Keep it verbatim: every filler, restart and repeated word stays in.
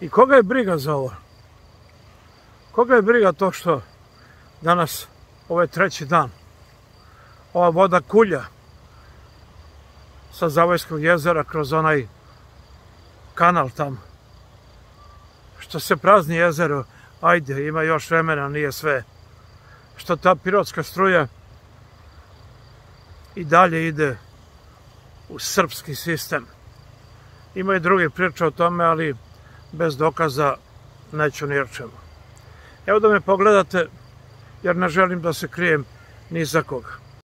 I koga je briga za ovo? Koga je briga to što danas, ovo je treći dan, ova voda kulja sa Zavojskog jezera kroz onaj kanal tamo. Što se prazni jezero, ajde, ima još vremena, nije sve. Što ta pirotska struja i dalje ide u srpski sistem. Ima i drugi priča o tome, ali bez dokaza neću ni o čemu. Evo da me pogledate, jer ne želim da se krijem ni za koga.